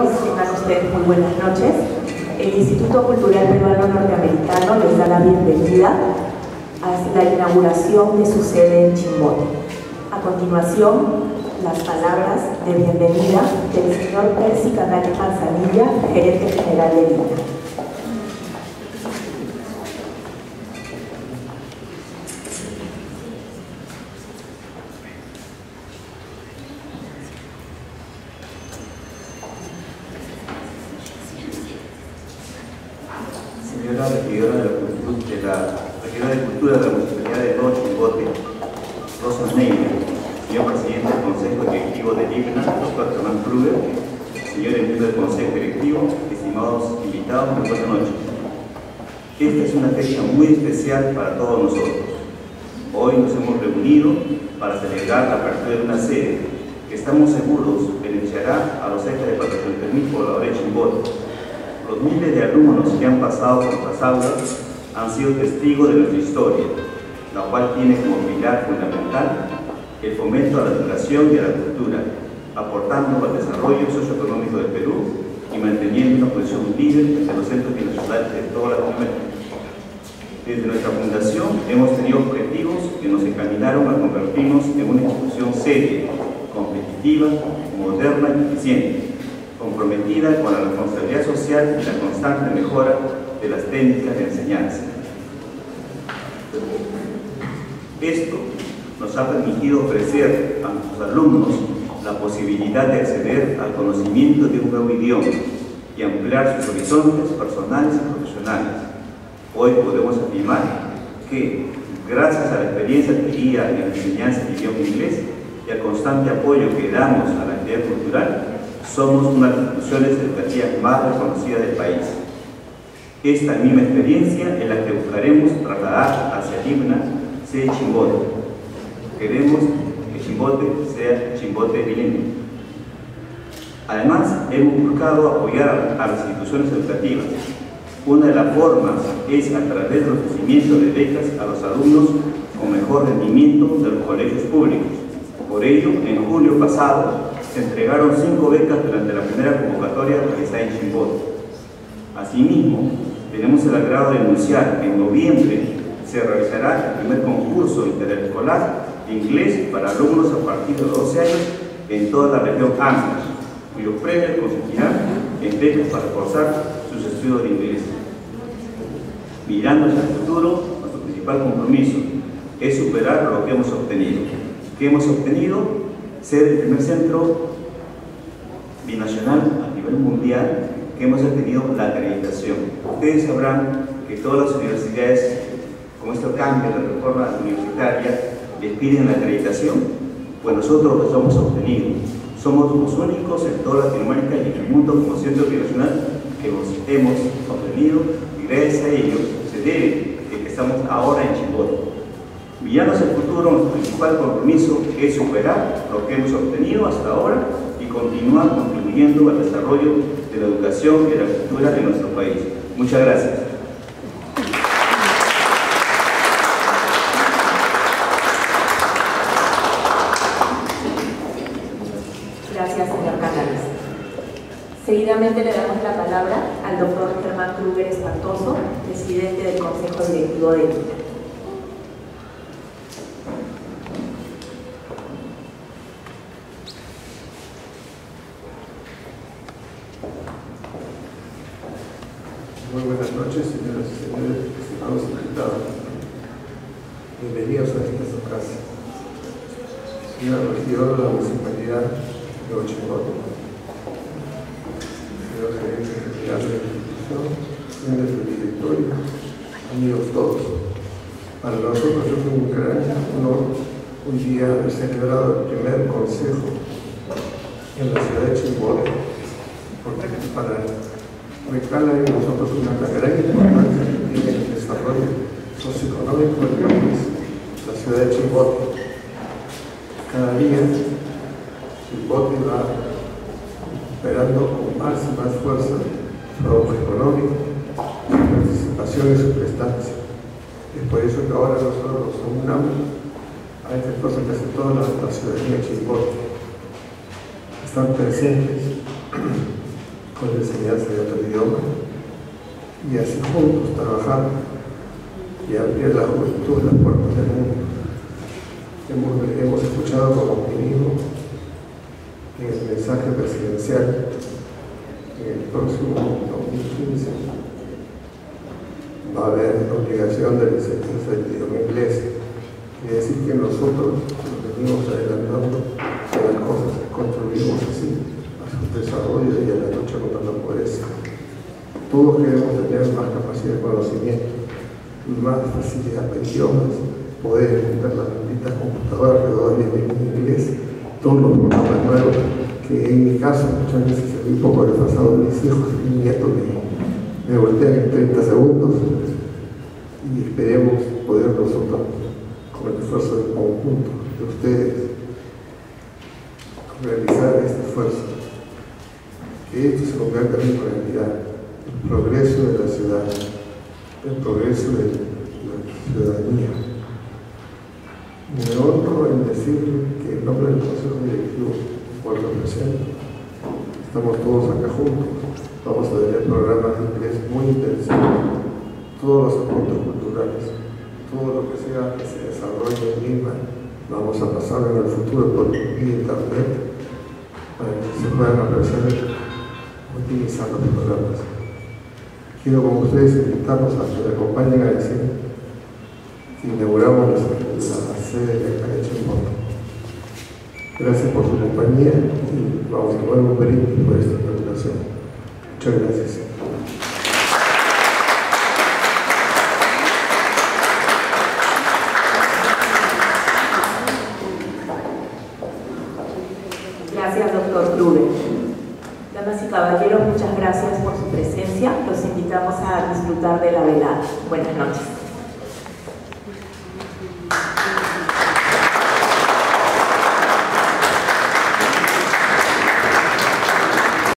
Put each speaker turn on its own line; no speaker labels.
Bienvenidos, tengan ustedes muy buenas noches. El Instituto Cultural Peruano Norteamericano les da la bienvenida a la inauguración de su sede en Chimbote. A continuación, las palabras de bienvenida del señor Percy Canales Manzanilla, gerente general de INA.
Señora regidora de Cultura de la Municipalidad de Nuevo Chimbote, Rosa Neira, señor presidente del Consejo Directivo de IBNA, doctor Germán Kruger, señores miembros del Consejo Directivo, estimados invitados, muy buenas noches. Esta es una fecha muy especial para todos nosotros. Hoy nos hemos reunido para celebrar la apertura de una sede que estamos seguros beneficiará a los cerca de 400.000 pobladores de Chimbote. Los miles de alumnos que han pasado por nuestras aulas han sido testigos de nuestra historia, la cual tiene como pilar fundamental el fomento a la educación y a la cultura, aportando al desarrollo socioeconómico del Perú y manteniendo una posición líder entre los centros binacionales de toda Latinoamérica. Desde nuestra fundación hemos tenido objetivos que nos encaminaron a convertirnos en una institución seria, competitiva, moderna y eficiente, comprometida con la responsabilidad social y la constante mejora de las técnicas de enseñanza. Esto nos ha permitido ofrecer a nuestros alumnos la posibilidad de acceder al conocimiento de un nuevo idioma y ampliar sus horizontes personales y profesionales. Hoy podemos afirmar que, gracias a la experiencia adquirida en la enseñanza del idioma inglés y al constante apoyo que damos a la actividad cultural, somos una de las instituciones educativas más reconocidas del país. Esta misma experiencia es la que buscaremos trasladar hacia IBNA, sea Chimbote. Queremos que Chimbote sea Chimbote bilingüe. Además, hemos buscado apoyar a las instituciones educativas. Una de las formas es a través del ofrecimiento de becas a los alumnos con mejor rendimiento de los colegios públicos. Por ello, en julio pasado, se entregaron 5 becas durante la primera convocatoria realizada en Chimbote. Asimismo, tenemos el agrado de anunciar que en noviembre se realizará el primer concurso interescolar de inglés para alumnos a partir de 12 años en toda la región ANCAS, cuyos premios consistirán en becas para reforzar sus estudios de inglés. Mirando hacia el futuro, nuestro principal compromiso es superar lo que hemos obtenido. ¿Qué hemos obtenido? Ser el primer centro binacional a nivel mundial que hemos obtenido la acreditación. Ustedes sabrán que todas las universidades, con este cambio de la reforma universitaria, les piden la acreditación, pues nosotros los hemos obtenido. Somos los únicos en toda Latinoamérica y en el mundo como centro binacional que los hemos obtenido, y gracias a ellos se debe de que estamos ahora en Chimbote. Mirando hacia el futuro, nuestro principal compromiso es superar lo que hemos obtenido hasta ahora y continuar contribuyendo al desarrollo de la educación y de la cultura de nuestro país. Muchas gracias.
Gracias, señor Canales. Seguidamente le damos la palabra al doctor Germán Kruger Espantoso, presidente del Consejo Directivo de INA.
Muy buenas noches, señoras y señores, estimados invitados. Bienvenidos a esta su casa. Señora regidora de la Municipalidad de Nuevo Chimbote, señor gerente general de la institución, señores del directorio, amigos todos. Para nosotros es un gran honor un día haber celebrado el primer consejo en la ciudad de Chimbote, porque para recala en nosotros una gran importancia que tiene el desarrollo socioeconómico del país, la ciudad de Chimbote. Cada día Chimbote va operando con más y más fuerza su auge económico, su participación y su prestancia. Es por eso que ahora nosotros nos unamos a esta cosa que hace toda la ciudadanía de Chimbote. Están presentes con la enseñanza de otro idioma y así juntos trabajar y abrir la juventud las puertas del mundo. Hemos escuchado con optimismo en el mensaje presidencial en el próximo 2015 va a haber la obligación de la enseñanza del idioma inglés. Quiere decir que nosotros nos venimos adelantando de las cosas, contribuimos así a su desarrollo y a la lucha contra la pobreza. Todos queremos tener más capacidad de conocimiento y más facilidad para idiomas, poder entender la bendita computadora que todavía viene en inglés, todos los programas nuevos que en mi caso muchas veces se ve un poco desfasado mis hijos y mis nietos me voltean en 30 segundos y esperemos poder nosotros con el esfuerzo del conjunto de ustedes realizar este esfuerzo, que esto se convierta en una realidad, el progreso de la ciudad, el progreso de la ciudadanía. Me honro en decir que en nombre del Consejo Directivo Puerto Presente estamos todos acá juntos, vamos a tener programas de inglés muy intensivos, todos los apuntes culturales, todo lo que sea que se desarrolle en Lima, vamos a pasar en el futuro por internet para que se puedan apreciar utilizar los programas. Quiero con ustedes invitarlos a que me acompañen a decir que inauguramos la sede de acá de Chimbote. Gracias por su compañía y vamos a tomar un brindis por esta inauguración. Muchas gracias.
Gracias, doctor Kruger. Damas y caballeros, muchas gracias por su presencia. Los invitamos a disfrutar de la velada. Buenas noches.